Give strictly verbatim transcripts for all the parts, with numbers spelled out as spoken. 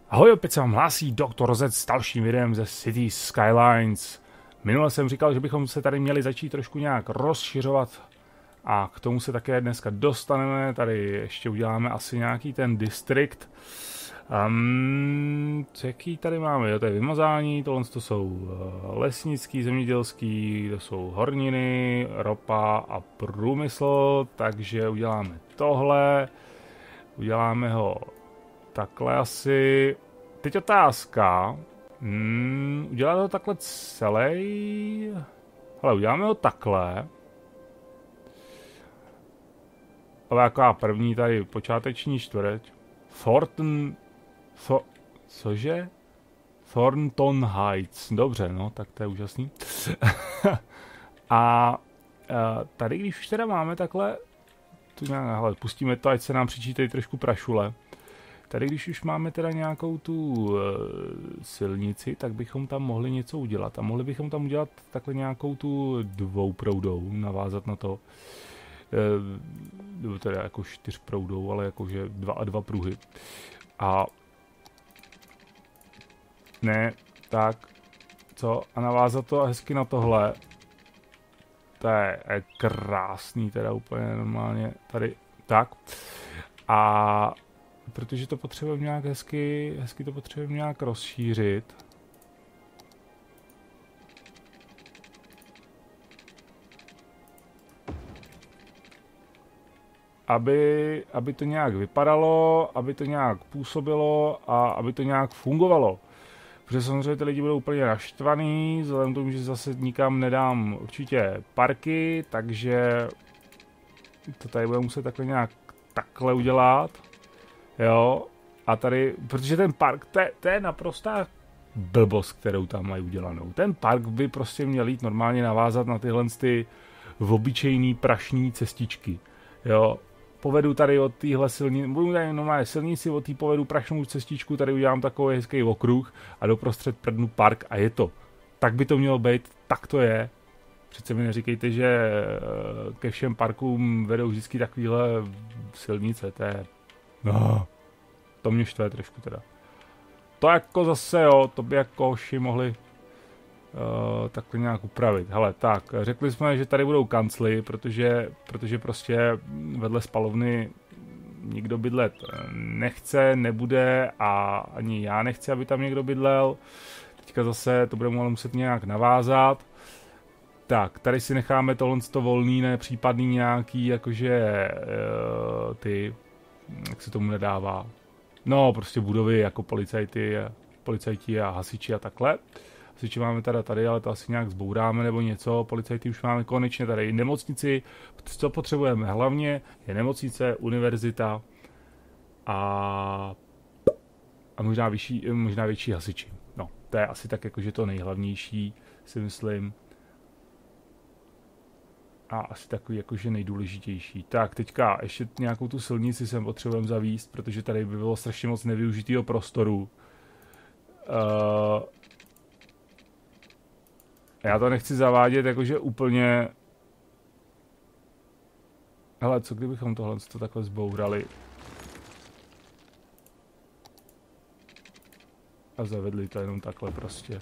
Ahoj, opět se vám hlásí doktor Z s dalším videem ze City Skylines. Minule jsem říkal, že bychom se tady měli začít trošku nějak rozšiřovat a k tomu se také dneska dostaneme. Tady ještě uděláme asi nějaký ten distrikt. Um, jaký tady máme? Jo, to je vymazání, tohle to jsou lesnický, zemědělský, to jsou horniny, ropa a průmysl, takže uděláme tohle. Uděláme ho takhle asi. Teď otázka. Hmm, udělat ho takhle celý. Ale uděláme ho takhle. Ale jaká první tady počáteční čtvrť. Thornton. Tho, cože? Thornton Heights. Dobře, no, tak to je úžasný. A tady, když už teda máme takhle. Tu nějak, hele, pustíme to, ať se nám přičítají trošku prašule. Tady, když už máme teda nějakou tu e, silnici, tak bychom tam mohli něco udělat. A mohli bychom tam udělat takhle nějakou tu dvouproudou, navázat na to. E, teda jako čtyřproudou, ale jakože dva a dva pruhy. A ne, tak, co? A navázat to hezky na tohle. To je, je krásný, teda úplně normálně tady, tak. A protože to potřebujeme nějak hezky, hezky to potřebujeme nějak rozšířit. Aby, aby to nějak vypadalo, aby to nějak působilo a aby to nějak fungovalo. Protože samozřejmě ty lidi budou úplně naštvaný, vzhledem k tomu, že zase nikam nedám určitě parky, takže to tady budeme muset takhle nějak takhle udělat. Jo, a tady, protože ten park, to je, to je naprostá blbost, kterou tam mají udělanou. Ten park by prostě měl jít normálně navázat na tyhle ty obyčejný prašní cestičky. Jo, povedu tady od téhle silnice, budu tady normálně silnici, od té povedu prašnou cestičku, tady udělám takový hezký okruh a doprostřed prdnu park a je to. Tak by to mělo být, tak to je. Přece mi neříkejte, že ke všem parkům vedou vždycky takovýhle silnice, to je... No, to mě štve trošku teda. To jako zase jo, to by jako hoši mohli uh, takhle nějak upravit. Hele, tak, řekli jsme, že tady budou kancly, protože, protože prostě vedle spalovny nikdo bydlet nechce, nebude a ani já nechci, aby tam někdo bydlel. Teďka zase to budeme muset nějak navázat. Tak, tady si necháme tohle volný, ne případný nějaký, jakože uh, ty... jak se tomu nedává. No, prostě budovy jako policajty, policajti a hasiči a takhle. Hasiči máme teda tady, ale to asi nějak zbouráme nebo něco. Policajty už máme konečně tady nemocnici. Co potřebujeme hlavně je nemocnice, univerzita a, a možná, vyšší, možná větší hasiči. No, to je asi tak jakože to nejhlavnější, si myslím. A asi takový jakože nejdůležitější. Tak, teďka ještě nějakou tu silnici sem potřebujeme zavíst, protože tady by bylo strašně moc nevyužitého prostoru. Uh, já to nechci zavádět jakože úplně... Hele, co kdybychom tohle to takhle zbourali? A zavedli to jenom takhle prostě.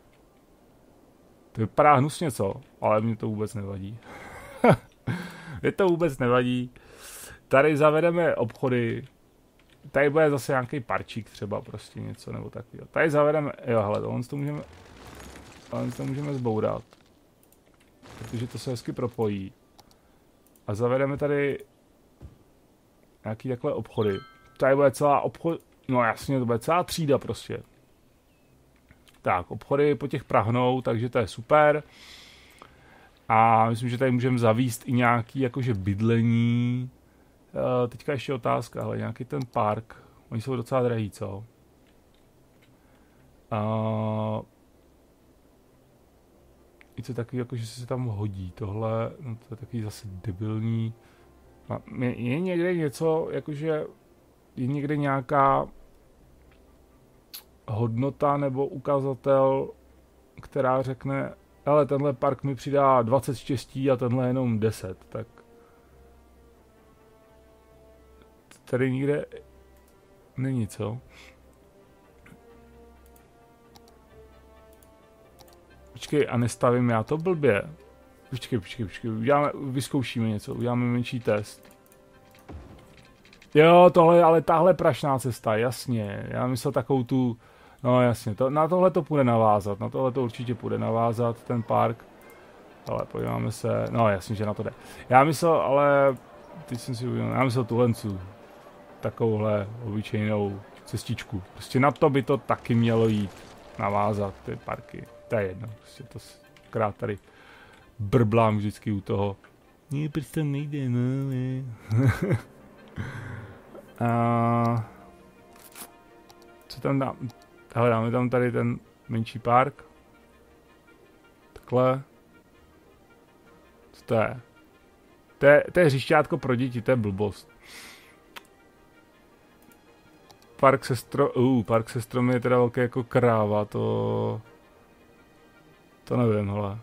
To vypadá hnusně, co? Ale mě to vůbec nevadí. Mě to vůbec nevadí. Tady zavedeme obchody. Tady bude zase nějaký parčík třeba prostě něco nebo takového. Tady zavedeme, jo hele, tohle to můžeme, tohle to můžeme zbourat. Protože to se hezky propojí. A zavedeme tady nějaký takhle obchody. Tady bude celá obchod, no jasně, to bude celá třída prostě. Tak, obchody po těch prahnou, takže to je super. A myslím, že tady můžeme zavíst i nějaký jakože bydlení. E, teďka ještě otázka, ale nějaký ten park. Oni jsou docela drahý, co? A... I co takový, jakože se tam hodí. Tohle, no to je takový zase debilní. A je, je někde něco, jakože je někde nějaká hodnota nebo ukazatel, která řekne, ale tenhle park mi přidá dvacet štěstí a tenhle jenom deset, tak tady nikde není, co? Počkej, a nestavím já to blbě. Počkej, počkej, počkej, uděláme, vyzkoušíme něco, uděláme menší test. Jo, tohle, ale tahle prašná cesta, jasně, já myslel takovou tu, no jasně, to, na tohle to půjde navázat, na tohle to určitě půjde navázat, ten park. Ale podíváme se, no jasně, že na to jde. Já myslel, ale, teď jsem si uvědomil, já myslel tuhle takovouhle obyčejnou cestičku. Prostě na to by to taky mělo jít, navázat ty parky, to je jedno, prostě to krát tady brblám vždycky u toho. Ne, prostě to nejde, no, ne. A co tam dám? Hele, dáme tam tady ten menší park. Takhle. Co to je? To je, to je hřišťátko pro děti, to je blbost. Park se stro... Uh, park se stromy je teda velký jako kráva, to... To nevím, hele.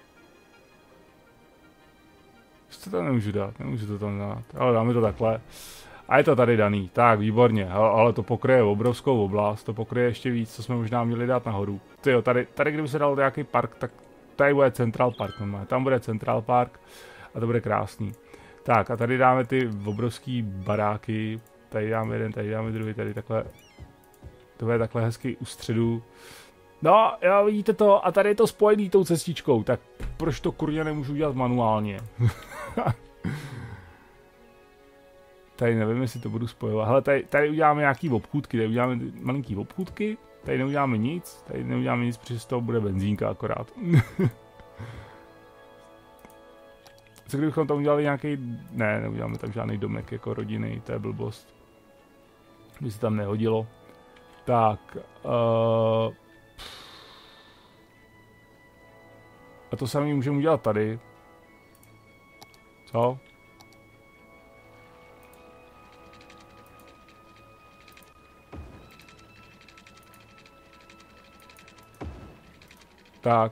Co to nemůžu dát, nemůžu to tam dát, ale dáme to takhle. A je to tady daný, tak výborně, ale to pokryje obrovskou oblast, to pokryje ještě víc, co jsme možná měli dát nahoru. Tyjo, tady, tady kdyby se dal nějaký park, tak tady bude Central Park, normálně. Tam bude Central Park a to bude krásný. Tak a tady dáme ty obrovský baráky, tady dáme jeden, tady dáme druhý, tady takhle, to bude takhle hezky u středu. No, jo, vidíte to, a tady je to spojený tou cestičkou, tak proč to kurně nemůžu dělat manuálně? Tady nevím, jestli to budu spojovat. Hele, tady, tady uděláme nějaký obchůdky, tady uděláme malinký obchůdky, tady neuděláme nic, tady neuděláme nic, protože z toho bude benzínka akorát. Co kdybychom tam udělali nějaký, ne, neuděláme tam žádný domek jako rodinný, to je blbost. By se tam nehodilo. Tak, uh, a to samý můžeme udělat tady. Co? Tak.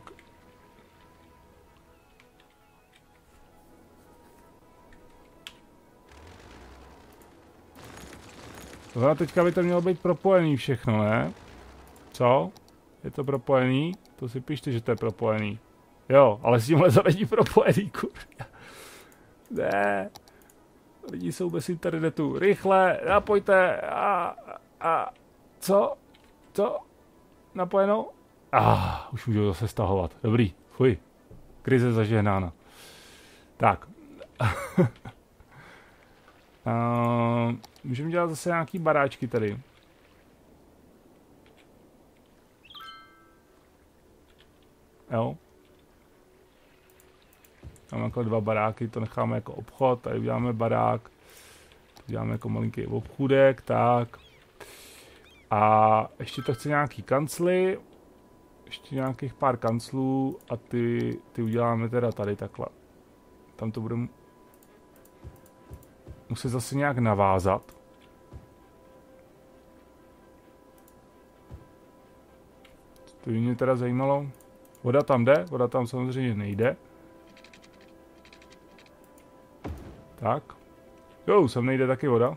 Tohle teďka by to mělo být propojený všechno, ne? Co? Je to propojený? To si pište, že to je propojený. Jo, ale s tímhle to není propojený, kurňa. Ne. Lidi jsou bez internetu. Rychle, napojte. A, a, co? Co? Napojeno? Ah, už můžu zase stahovat. Dobrý, fuj. Krize zažehnána. Tak. uh, můžeme dělat zase nějaký baráčky tady. Jo. Máme jako dva baráky, to necháme jako obchod, tady uděláme barák. Uděláme jako malinký obchůdek, tak. A ještě to chce nějaký kancly. Ještě nějakých pár kanclů a ty, ty uděláme teda tady takhle. Tam to budeme muset zase nějak navázat. To by mě teda zajímalo. Voda tam jde, voda tam samozřejmě nejde. Tak. Jo, sem nejde taky voda.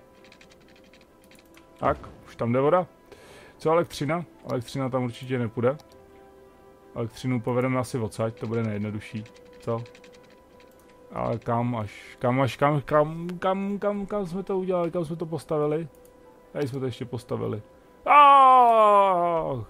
Tak, už tam jde voda. Co elektřina? Elektřina tam určitě nepůjde. Elektřinu povedeme asi odsaď, to bude nejjednodušší. Co? Ale kam až, kam až, kam, kam, kam, kam, kam jsme to udělali, kam jsme to postavili? Tady jsme to ještě postavili. Aaaaaaah!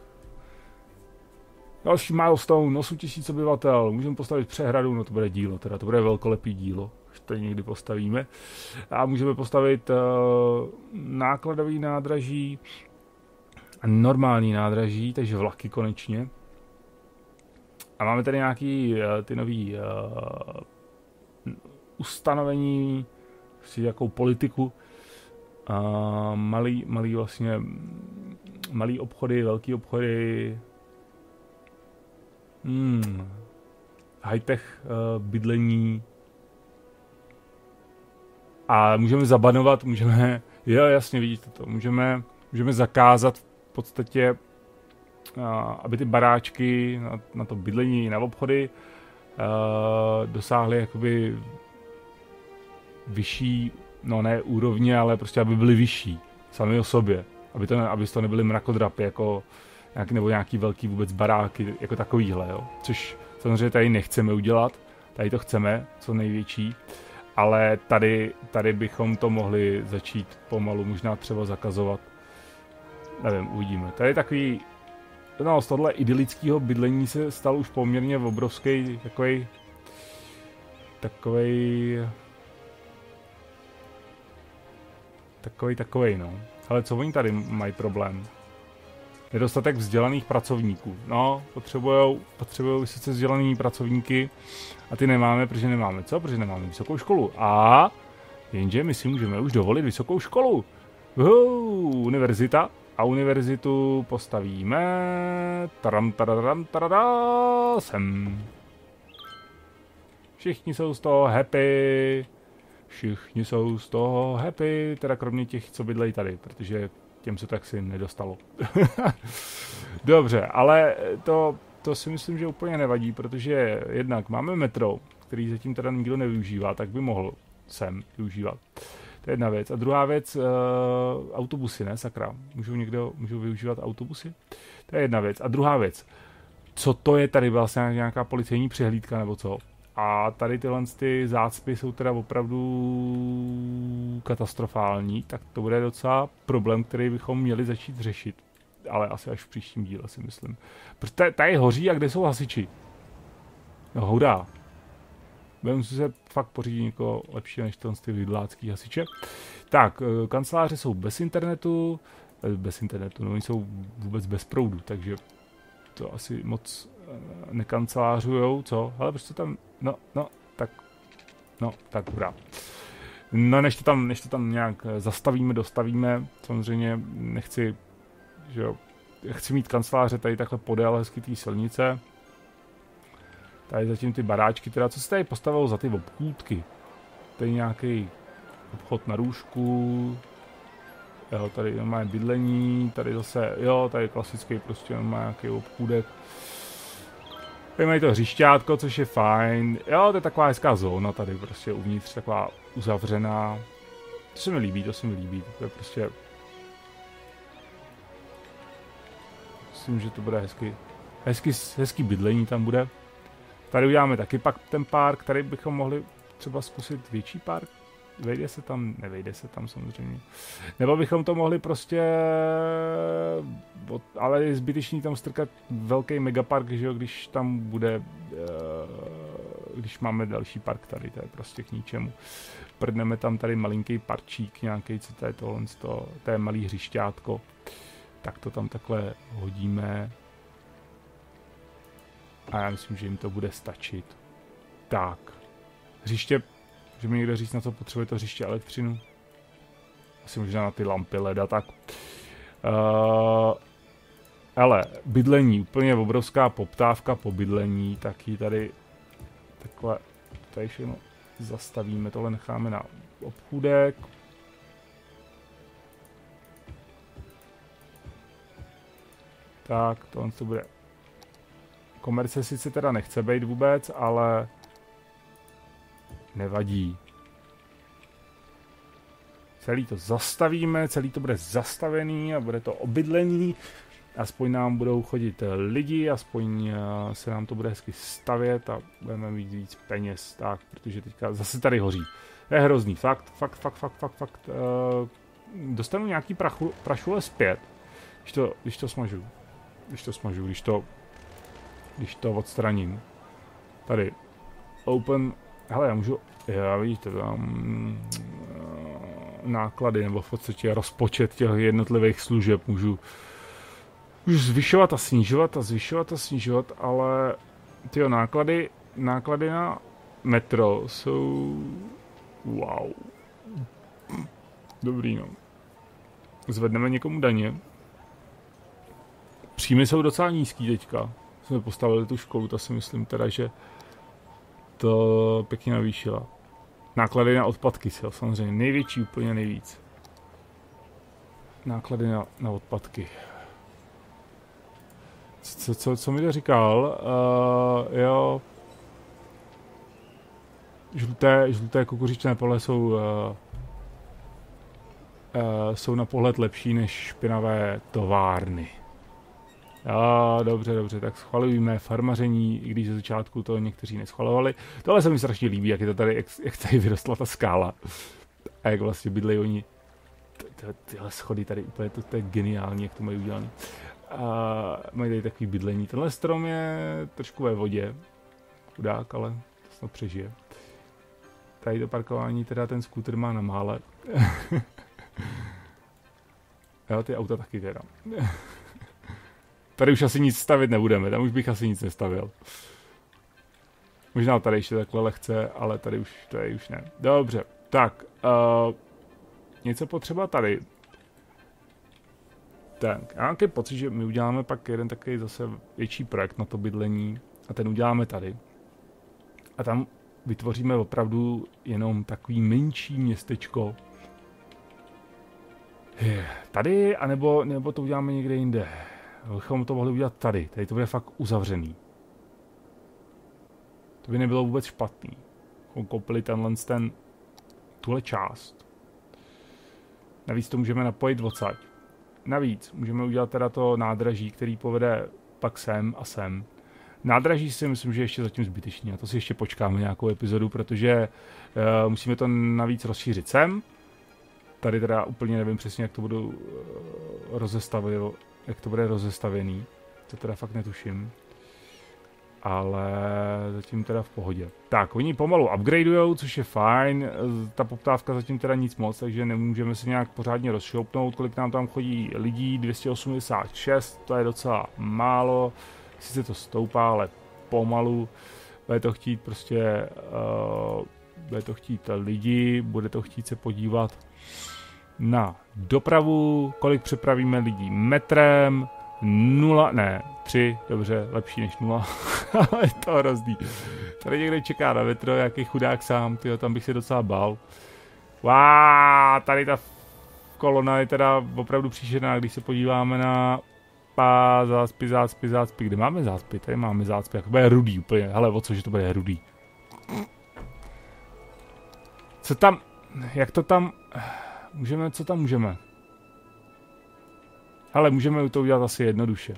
Další milestone, osm tisíc obyvatel, můžeme postavit přehradu, no to bude dílo, teda to bude velkolepý dílo, až to někdy postavíme. A můžeme postavit uh, nákladový nádraží, a normální nádraží, takže vlaky konečně. A máme tady nějaký uh, ty nový uh, ustanovení, prostě jakou politiku. Uh, malý, malý vlastně, malý obchody, velký obchody. Hmm. High-tech uh, bydlení. A můžeme zabanovat, můžeme, jo jasně vidíte to, můžeme, můžeme zakázat v podstatě, uh, aby ty baráčky na, na to bydlení, na obchody uh, dosáhly jakoby vyšší, no ne úrovně, ale prostě aby byly vyšší sami o sobě, aby to, aby to nebyly mrakodrapy jako, nějak, nebo nějaký velký vůbec baráky, jako takovýhle, jo. Což samozřejmě tady nechceme udělat, tady to chceme, co největší, ale tady, tady bychom to mohli začít pomalu možná třeba zakazovat. Nevím, uvidíme. Tady takový, no z tohle idylického bydlení se stal už poměrně obrovský takovej, takovej, takovej, takovej, no. Ale co oni tady mají problém? Nedostatek vzdělaných pracovníků. No, potřebujou, potřebujou sice vzdělaný pracovníky a ty nemáme, protože nemáme co? Protože nemáme vysokou školu. A jenže my si můžeme už dovolit vysokou školu. Uhuu, univerzita. A univerzitu postavíme taram, taradam, tarada, sem. Všichni jsou z toho happy. Všichni jsou z toho happy, teda kromě těch, co bydlejí tady, protože těm se tak si nedostalo. Dobře, ale to, to si myslím, že úplně nevadí, protože jednak máme metro, který zatím teda nikdo nevyužívá, tak by mohl sem využívat. To je jedna věc. A druhá věc, uh, autobusy, ne, sakra. Můžou někdo, můžou využívat autobusy? To je jedna věc. A druhá věc, co to je tady vlastně nějaká policejní přehlídka nebo co? A tady tyhle ty zácpy jsou teda opravdu katastrofální, tak to bude docela problém, který bychom měli začít řešit. Ale asi až v příštím díle, si myslím. Protože tady hoří a kde jsou hasiči? No hurá. Budeme se fakt pořídit někoho lepšího než ten ty vidlácký hasiče. Tak, kanceláře jsou bez internetu, bez internetu, no oni jsou vůbec bez proudu, takže to asi moc nekancelářujou, co? Ale prostě tam, no, no, tak, no, tak hurá. No, než to tam, než to tam nějak zastavíme, dostavíme, samozřejmě nechci, že jo, chci mít kanceláře tady takhle podél hezky té silnice. Tady zatím ty baráčky, teda co se tady postavilo za ty obchůdky? Tady nějaký obchod na růžku, jo, tady má bydlení, tady zase, jo, tady klasický prostě má nějaký obchůdek. Tady mají to hřišťátko, což je fajn, jo, to je taková hezká zóna tady prostě uvnitř, taková uzavřená. To se mi líbí, to se mi líbí, to je prostě... Myslím, že to bude hezky, hezky, hezký bydlení tam bude. Tady uděláme taky pak ten park, tady bychom mohli třeba zkusit větší park. Vejde se tam, nevejde se tam samozřejmě. Nebo bychom to mohli prostě, ale je zbytečný tam strkat velký megapark, že jo, když tam bude, když máme další park tady, to je prostě k ničemu. Prdneme tam tady malinký parčík nějaký, co to je tohle, to je malý hřišťátko. Tak to tam takhle hodíme. A já myslím, že jim to bude stačit. Tak. Hřiště, že mi někdo říct, na co potřebuje to hřiště, elektřinu. Asi možná na ty lampy leda, tak. Uh, ale bydlení, úplně obrovská poptávka po bydlení, taky tady takhle, tady všechno zastavíme, tohle necháme na obchůdek. Tak, tohle to bude. Komerce sice teda nechce být vůbec, ale nevadí. Celý to zastavíme, celý to bude zastavený a bude to obydlení. Aspoň nám budou chodit lidi, aspoň se nám to bude hezky stavět a budeme mít víc peněz. Tak, protože teďka zase tady hoří. Je hrozný, fakt, fakt, fakt, fakt, fakt, fakt. Uh, dostanu nějaký prachu, prašule zpět, když to, když to smažu. Když to smažu, když to když to odstraním. Tady. Open. Hele, já můžu, já vidíte tam náklady, nebo v podstatě rozpočet těch jednotlivých služeb můžu, můžu zvyšovat a snižovat a zvyšovat a snižovat, ale tyjo, náklady, náklady na metro jsou wow. Dobrý, no. Zvedneme někomu daně. Příjmy jsou docela nízký teďka. Jsme postavili tu školu, to si myslím teda, že to pěkně navýšila. Náklady na odpadky, jo, samozřejmě největší, úplně nejvíc. Náklady na, na odpadky. Co, co, co mi to říkal? Uh, jo. Žluté, žluté kukuřičné pole jsou, uh, uh, jsou na pohled lepší než špinavé továrny. Jo, dobře, dobře, tak schvalujeme farmaření, i když ze začátku to někteří neschvalovali. Tohle se mi strašně líbí, jak je to tady, jak, jak tady vyrostla ta skála. A jak vlastně bydlejí oni. Tyhle schody tady úplně, to, to je geniální, jak to mají udělané. A mají tady takový bydlení. Tenhle strom je trošku ve vodě. Chudák, ale to snad přežije. Tady to parkování, teda ten skútr má na mále. Jo, ty auta taky teda. Tady už asi nic stavit nebudeme, tam už bych asi nic nestavil. Možná tady ještě takhle lehce, ale tady už, tady už ne. Dobře, tak. Uh, něco potřeba tady. Tak, já mám takový pocit, že my uděláme pak jeden takový zase větší projekt na to bydlení a ten uděláme tady. A tam vytvoříme opravdu jenom takový menší městečko. Tady, anebo nebo to uděláme někde jinde. Bychom to mohli udělat tady. Tady to bude fakt uzavřený. To by nebylo vůbec špatný. Koupili tenhle ten, tuhle část. Navíc to můžeme napojit odsaď. Navíc můžeme udělat teda to nádraží, který povede pak sem a sem. Nádraží si myslím, že ještě zatím zbytečný. A to si ještě počkáme nějakou epizodu, protože uh, musíme to navíc rozšířit sem. Tady teda úplně nevím přesně, jak to budu uh, rozestavit, jak to bude rozestavěný. To teda fakt netuším. Ale zatím teda v pohodě. Tak, oni pomalu upgradeujou, což je fajn. Ta poptávka zatím teda nic moc, takže nemůžeme se nějak pořádně rozšoupnout. Kolik nám tam chodí lidí? dvě stě osmdesát šest, to je docela málo. Sice to stoupá, ale pomalu. Bude to chtít prostě, uh, bude to chtít lidi, bude to chtít se podívat na dopravu, kolik přepravíme lidí metrem, nula, ne, tři, dobře, lepší než nula, ale je to hrozný. Tady někde čeká na metro, jaký chudák sám, tyjo, tam bych se docela bál. Wow, tady ta kolona je teda opravdu příšerná, když se podíváme na pá, zácpy, zácpy, zácpy, kde máme zácpy, tady máme zácpy, jako bude rudý úplně, hele, o co, že to bude rudý. Co tam, jak to tam, můžeme, co tam můžeme? Ale můžeme to udělat asi jednoduše.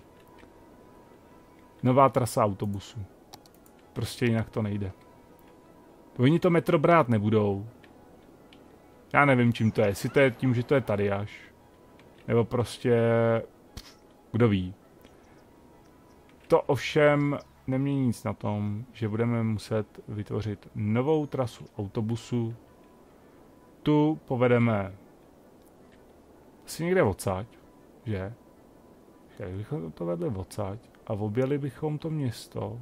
Nová trasa autobusu. Prostě jinak to nejde. Oni to metro brát nebudou. Já nevím, čím to je. Jestli to je tím, že to je tady až. Nebo prostě... Kdo ví. To ovšem nemění nic na tom, že budeme muset vytvořit novou trasu autobusu. Tu povedeme asi někde odsaď, že? Jak bychom to vedli odsaď a objeli bychom to město.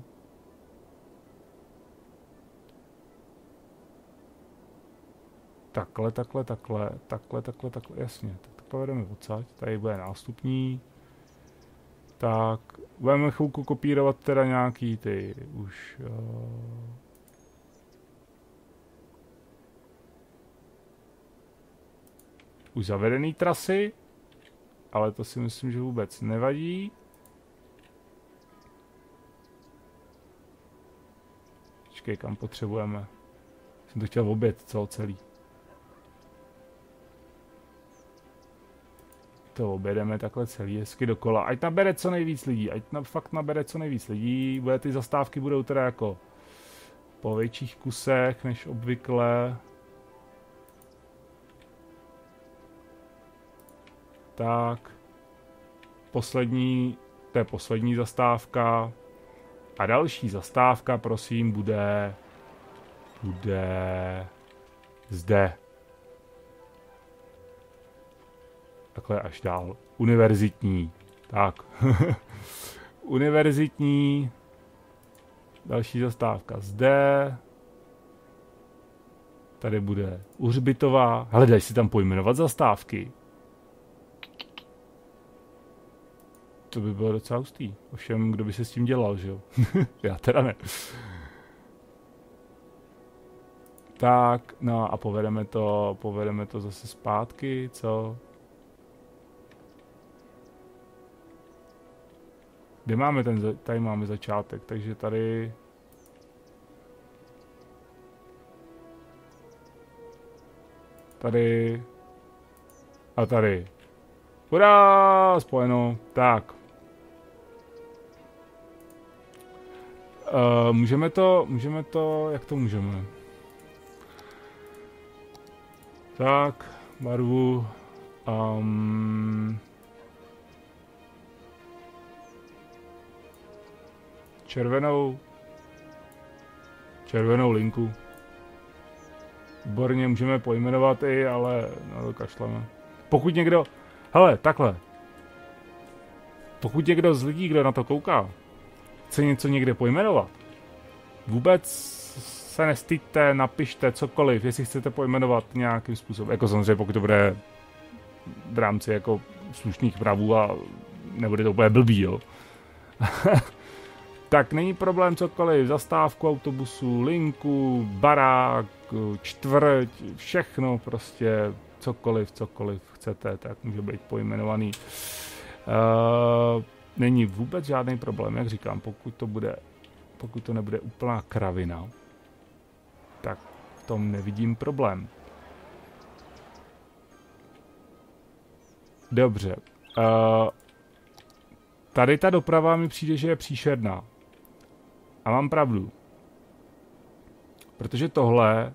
Takhle, takhle, takhle, takhle, takhle, takhle, jasně. Tak to povedeme odsaď, tady bude nástupní. Tak, budeme chvilku kopírovat teda nějaký ty už... Uh... už zavedený trasy, ale to si myslím, že vůbec nevadí. Počkej, kam potřebujeme. Jsem to chtěl obět, co celý. To objedeme takhle celý hezky dokola. Ať nabere co nejvíc lidí, ať na, fakt nabere co nejvíc lidí. Bude, ty zastávky budou teda jako po větších kusech než obvykle. Tak. Poslední, to je poslední zastávka. A další zastávka, prosím, bude... Bude... Zde. Takhle až dál. Univerzitní. Tak. Univerzitní. Další zastávka zde. Tady bude Uhřbitová. Hele, daj si tam pojmenovat zastávky. To by bylo docela hustý. Ovšem, kdo by se s tím dělal, že jo? Já teda ne. Tak, no a povedeme to, povedeme to zase zpátky, co? Kde máme ten, tady máme začátek, takže tady... Tady... A tady. Hurá, spojeno. Tak. Uh, můžeme to, můžeme to, jak to můžeme? Tak, barvu, um, červenou, červenou linku. Výborně, můžeme pojmenovat i, ale na to kašleme. Pokud někdo, hele, takhle. Pokud někdo z lidí, kdo na to kouká, chce něco někde pojmenovat, vůbec se nestyďte, napište cokoliv, jestli chcete pojmenovat nějakým způsobem. Jako samozřejmě, pokud to bude v rámci jako slušných pravů a nebude to úplně blbý, jo. Tak není problém cokoliv, zastávku autobusu, linku, barák, čtvrť, všechno prostě, cokoliv, cokoliv chcete, tak může být pojmenovaný. Uh, není vůbec žádný problém, jak říkám, pokud to bude, pokud to nebude úplná kravina, tak v tom nevidím problém. Dobře. Uh, tady ta doprava mi přijde, že je příšerná. A mám pravdu. Protože tohle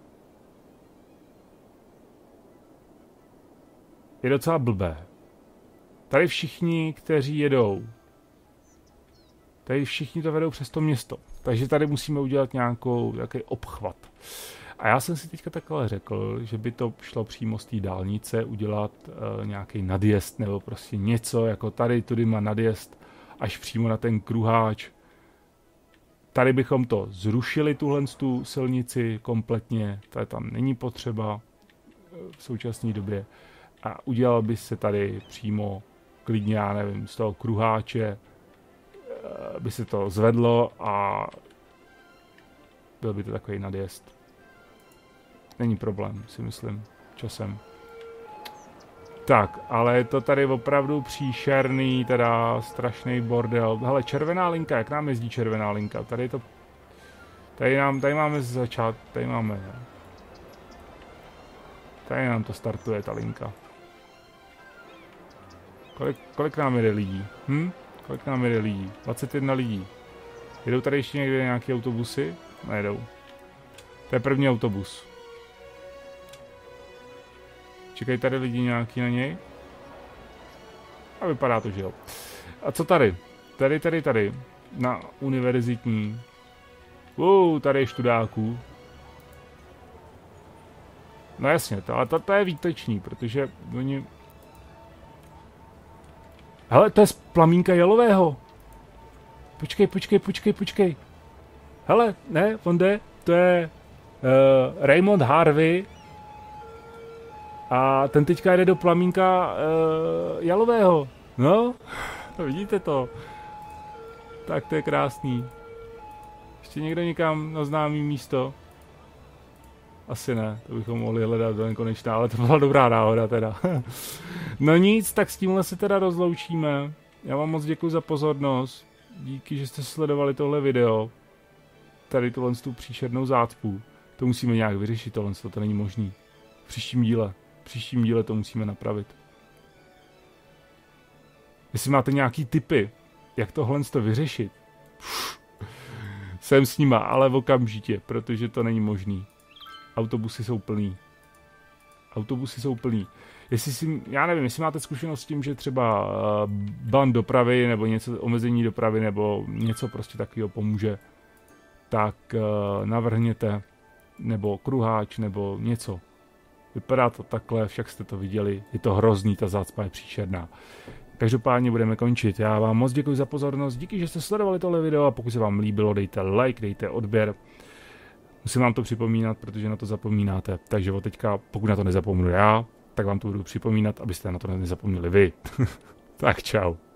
je docela blbé. Tady všichni, kteří jedou, tady všichni to vedou přes to město. Takže tady musíme udělat nějakou, nějaký obchvat. A já jsem si teďka takhle řekl, že by to šlo přímo z té dálnice udělat uh, nějaký nadjezd nebo prostě něco, jako tady tudy má nadjezd až přímo na ten kruháč. Tady bychom to zrušili, tuhle tu silnici kompletně, tady tam není potřeba v současné době. A udělal by se tady přímo klidně, já nevím, z toho kruháče by se to zvedlo a byl by to takový nadjezd. Není problém, si myslím, časem. Tak, ale je to tady opravdu příšerný, teda strašný bordel. Hele, červená linka, jak nám jezdí červená linka? Tady je to... Tady, nám, tady máme začát, tady máme... Ne? Tady nám to startuje, ta linka. Kolik, kolik nám jede lidí? Hm? Kolik nám jede lidí? dvacet jedna lidí. Jedou tady ještě někde nějaké autobusy? Nejedou. To je první autobus. Čekají tady lidi nějaký na něj? A vypadá to, že jo. A co tady? Tady, tady, tady. Na univerzitní. Wow, tady je študáků. No jasně, to, ale to, to je výtečný, protože oni... Hele, to je z Plamínka Jalového. Počkej, počkej, počkej, počkej. Hele, ne, on jde, to je uh, Raymond Harvey. A ten teďka jde do Plamínka uh, Jalového. No, vidíte to. Tak to je krásný. Ještě někdo někam na známý místo? Asi ne, to bychom mohli hledat do nekonečná, ale to byla dobrá náhoda teda. No nic, tak s tímhle se teda rozloučíme. Já vám moc děkuji za pozornost. Díky, že jste sledovali tohle video. Tady tohle tu příšernou zácpu. To musíme nějak vyřešit, tohle to není možný. V příštím díle. V příštím díle to musíme napravit. Jestli máte nějaký tipy, jak tohle to vyřešit, jsem s nima, ale okamžitě, protože to není možný. Autobusy jsou plný. Autobusy jsou plný. Jestli si, já nevím, jestli máte zkušenost s tím, že třeba uh, ban dopravy nebo něco, omezení dopravy nebo něco prostě takového pomůže, tak uh, navrhněte, nebo kruháč, nebo něco. Vypadá to takhle, však jste to viděli, je to hrozný, ta zácpa je příšerná. Každopádně budeme končit. Já vám moc děkuji za pozornost, díky, že jste sledovali tohle video a pokud se vám líbilo, dejte like, dejte odběr. Musím vám to připomínat, protože na to zapomínáte. Takže od teďka, pokud na to nezapomenu já, tak vám to budu připomínat, abyste na to nezapomněli vy. Tak čau.